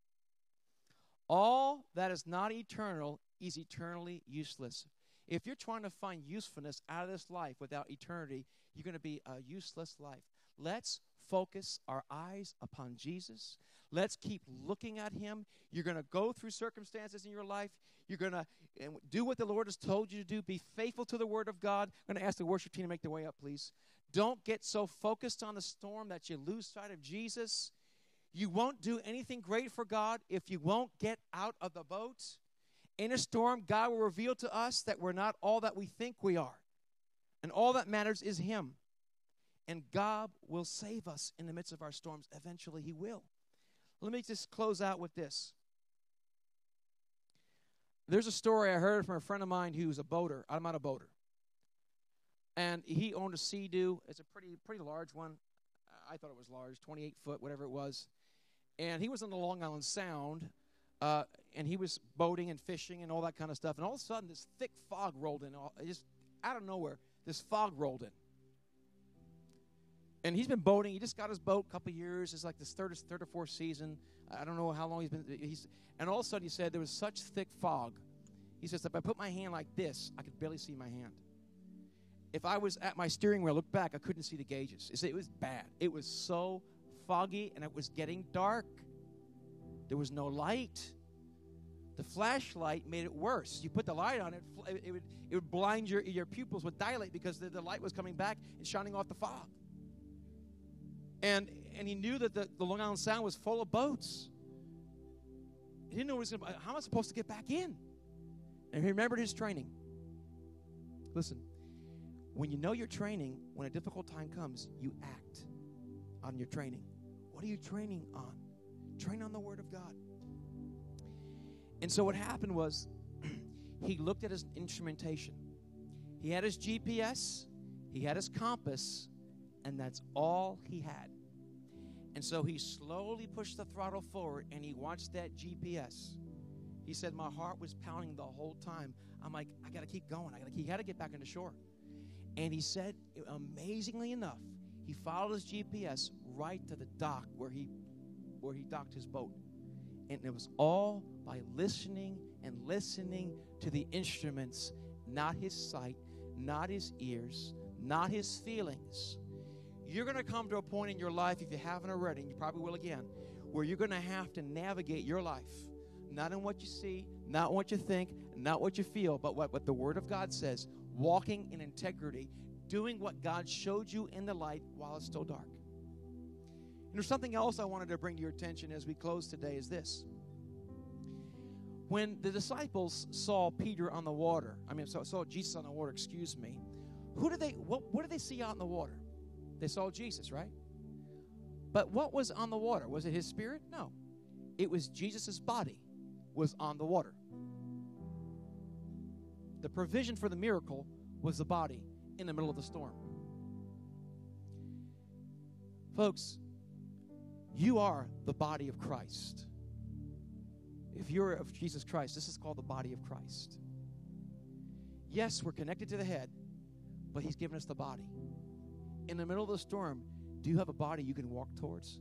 All that is not eternal is eternally useless. If you're trying to find usefulness out of this life without eternity, you're going to be a useless life. Let's focus our eyes upon Jesus. Let's keep looking at him. You're going to go through circumstances in your life. You're going to do what the Lord has told you to do. Be faithful to the word of God. I'm going to ask the worship team to make their way up, please. Don't get so focused on the storm that you lose sight of Jesus. You won't do anything great for God if you won't get out of the boat. In a storm, God will reveal to us that we're not all that we think we are. And all that matters is him. And God will save us in the midst of our storms. Eventually, he will. Let me just close out with this. There's a story I heard from a friend of mine who's a boater. I'm not a boater. And he owned a Sea-Doo. It's a pretty pretty large one. I thought it was large, twenty-eight foot, whatever it was. And he was on the Long Island Sound, uh, and he was boating and fishing and all that kind of stuff. And all of a sudden, this thick fog rolled in. All, just out of nowhere, this fog rolled in. And he's been boating. He just got his boat a couple of years. It's like this third, third or fourth season. I don't know how long he's been. He's, and all of a sudden, he said there was such thick fog. He says, if I put my hand like this, I could barely see my hand. If I was at my steering wheel, looked back, I couldn't see the gauges. It was bad. It was so foggy, and it was getting dark. There was no light. The flashlight made it worse. You put the light on it, it would, it would blind your, your pupils would dilate because the, the light was coming back and shining off the fog. And and he knew that the, the Long Island Sound was full of boats. He didn't know what he was gonna, how am I supposed to get back in? And he remembered his training. Listen, when you know your training, when a difficult time comes, you act on your training. What are you training on? Train on the Word of God. And so what happened was he looked at his instrumentation. He had his G P S, he had his compass, and that's all he had. And so he slowly pushed the throttle forward, and he watched that G P S. He said, my heart was pounding the whole time. I'm like, I got to keep going. I got to he had to get back on the shore. And he said, amazingly enough, he followed his G P S right to the dock where he where he docked his boat. And it was all by listening and listening to the instruments, not his sight, not his ears, not his feelings. You're going to come to a point in your life, if you haven't already, and you probably will again, where you're going to have to navigate your life, not in what you see, not what you think, not what you feel, but what, what the Word of God says, walking in integrity, doing what God showed you in the light while it's still dark. And there's something else I wanted to bring to your attention as we close today is this. When the disciples saw Peter on the water, I mean, saw, saw Jesus on the water, excuse me, who did they, what, what did they see out in the water? They saw Jesus, right? But what was on the water? Was it his spirit? No. It was Jesus' body was on the water. The provision for the miracle was the body in the middle of the storm. Folks, you are the body of Christ. If you're of Jesus Christ, this is called the body of Christ. Yes, we're connected to the head, but he's given us the body. In the middle of the storm, do you have a body you can walk towards?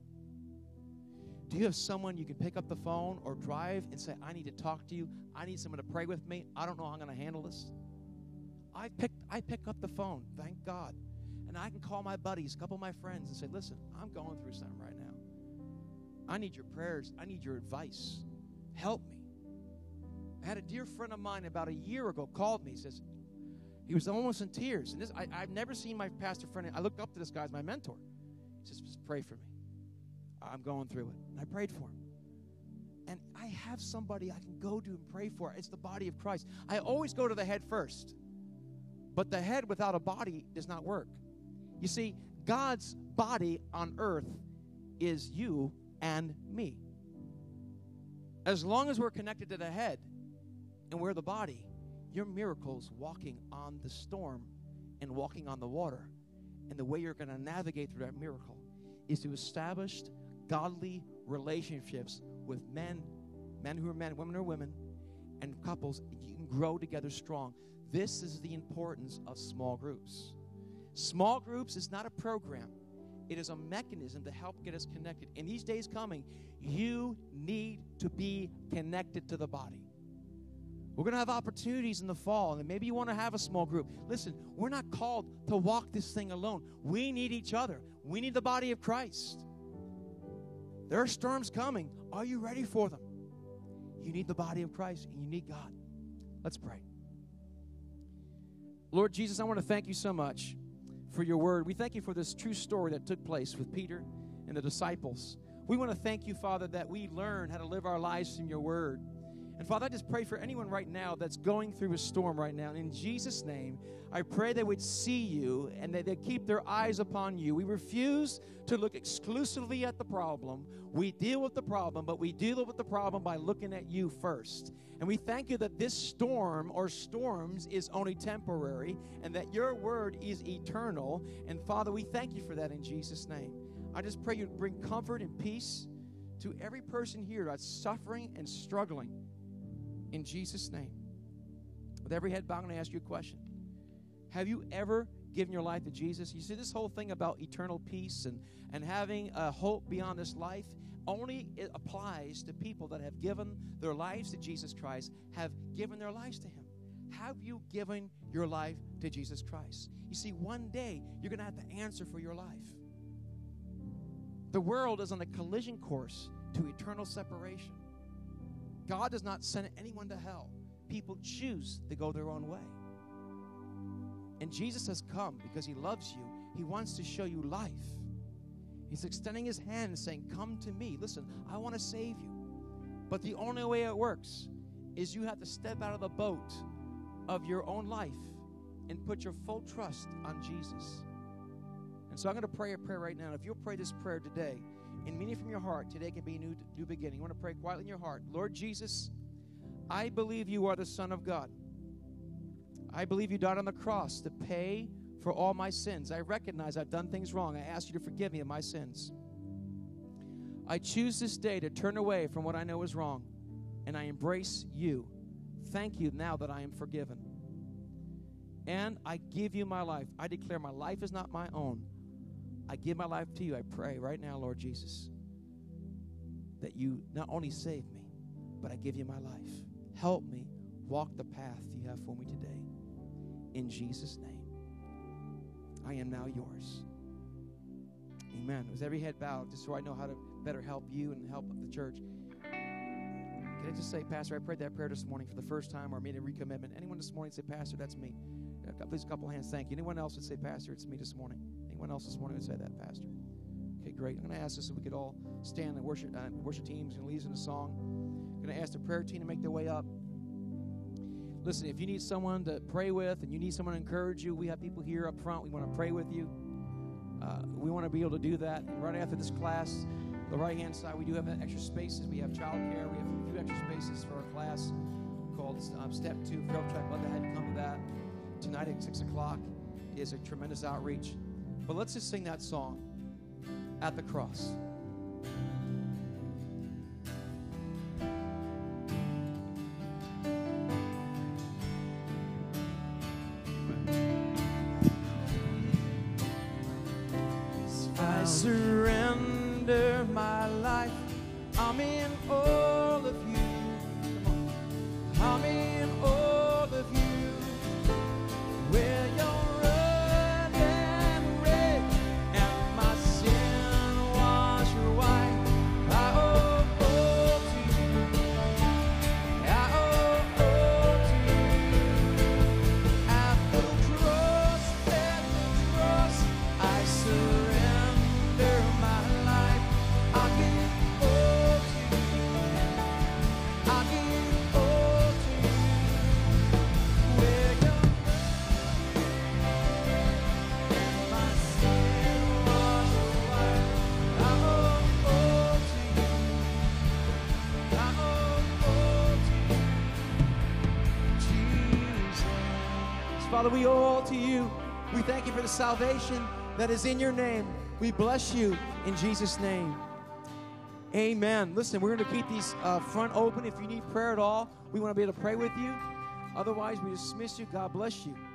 Do you have someone you can pick up the phone or drive and say, I need to talk to you. I need someone to pray with me. I don't know how I'm going to handle this. I pick, I pick up the phone, thank God. And I can call my buddies, a couple of my friends, and say, listen, I'm going through something right now. I need your prayers. I need your advice. Help me. I had a dear friend of mine about a year ago called me. He says, he was almost in tears. And this, I, I've never seen my pastor friend. I looked up to this guy as my mentor. He says, just pray for me. I'm going through it. And I prayed for him. and I have somebody I can go to and pray for. It's the body of Christ. I always go to the head first. But the head without a body does not work. You see, God's body on earth is you and me. As long as we're connected to the head and we're the body, your miracle's walking on the storm and walking on the water. And the way you're going to navigate through that miracle is to establish godly relationships with men, men who are men, women who are women, and couples. You can grow together strong. This is the importance of small groups. Small groups is not a program. It is a mechanism to help get us connected. In these days coming, you need to be connected to the body. We're going to have opportunities in the fall, and maybe you want to have a small group. Listen, we're not called to walk this thing alone. We need each other. We need the body of Christ. There are storms coming. Are you ready for them? You need the body of Christ, and you need God. Let's pray. Lord Jesus, I want to thank you so much for your word. We thank you for this true story that took place with Peter and the disciples. We want to thank you, Father, that we learn how to live our lives in your word. And Father, I just pray for anyone right now that's going through a storm right now. In Jesus' name, I pray they would see you and that they keep their eyes upon you. We refuse to look exclusively at the problem. We deal with the problem, but we deal with the problem by looking at you first. And we thank you that this storm or storms is only temporary and that your word is eternal. And Father, we thank you for that in Jesus' name. I just pray you'd bring comfort and peace to every person here that's suffering and struggling. In Jesus' name. With every head bowed, I'm going to ask you a question. Have you ever given your life to Jesus? You see, this whole thing about eternal peace and, and having a hope beyond this life only it applies to people that have given their lives to Jesus Christ, have given their lives to him. Have you given your life to Jesus Christ? You see, one day you're going to have to answer for your life. The world is on a collision course to eternal separation. God does not send anyone to hell. People choose to go their own way. And Jesus has come because he loves you. He wants to show you life. He's extending his hand and saying, come to me. Listen, I want to save you. But the only way it works is you have to step out of the boat of your own life and put your full trust on Jesus. And so I'm going to pray a prayer right now. If you'll pray this prayer today, and meaning from your heart, today can be a new, new beginning. You want to pray quietly in your heart. Lord Jesus, I believe you are the Son of God. I believe you died on the cross to pay for all my sins. I recognize I've done things wrong. I ask you to forgive me of my sins. I choose this day to turn away from what I know is wrong, and I embrace you. Thank you now that I am forgiven. And I give you my life. I declare my life is not my own. I give my life to you. I pray right now, Lord Jesus, that you not only save me, but I give you my life. Help me walk the path you have for me today. In Jesus' name, I am now yours. Amen. With every head bowed, just so I know how to better help you and help the church. Can I just say, Pastor, I prayed that prayer this morning for the first time or made a recommitment. Anyone this morning say, Pastor, that's me. Please, a couple hands, thank you. Anyone else would say, Pastor, it's me this morning? Anyone else this morning would say that, Pastor? Okay, great. I'm going to ask this so we could all stand and worship. Uh, worship teams and lead us in a song. I'm going to ask the prayer team to make their way up. Listen, if you need someone to pray with and you need someone to encourage you, we have people here up front. We want to pray with you. Uh, we want to be able to do that. And right after this class, the right-hand side, we do have extra spaces. We have child care. We have a few extra spaces for our class called um, Step two. Field Track. Love to have you come to that. Tonight at six o'clock is a tremendous outreach. But let's just sing that song, At the Cross. I surrender my life. I'm in all of you. I'm in all of you. Where you're red and red, and my sin washed white. I owe all to you. I owe all to you. At the cross, at the cross, I surrender my life. I give all to you. Father, we owe all to you. We thank you for the salvation that is in your name. We bless you in Jesus' name. Amen. Listen, we're going to keep these uh, front open. If you need prayer at all, we want to be able to pray with you. Otherwise, we dismiss you. God bless you.